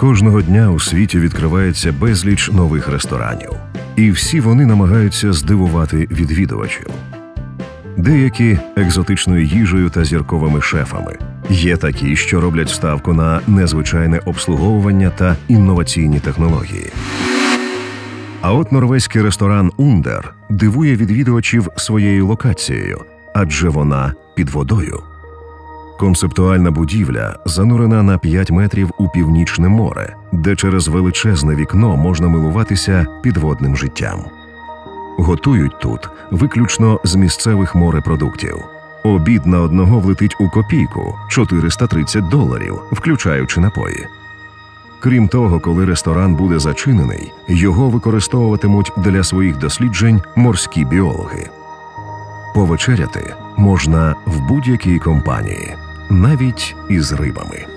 Кожного дня у світі відкривається безліч нових ресторанів. І всі вони намагаються здивувати відвідувачів. Деякі – екзотичною їжею та зірковими шефами. Є такі, що роблять ставку на незвичайне обслуговування та інноваційні технології. А от норвезький ресторан «Ундер» дивує відвідувачів своєю локацією, адже вона під водою. Концептуальна будівля занурена на 5 метрів у Північне море, де через величезне вікно можна милуватися підводним життям. Готують тут виключно з місцевих морепродуктів. Обід на одного влетить у копійку – $430, включаючи напої. Крім того, коли ресторан буде зачинений, його використовуватимуть для своїх досліджень морські біологи. Повечеряти можна в будь-якій компанії, навіть із рибами.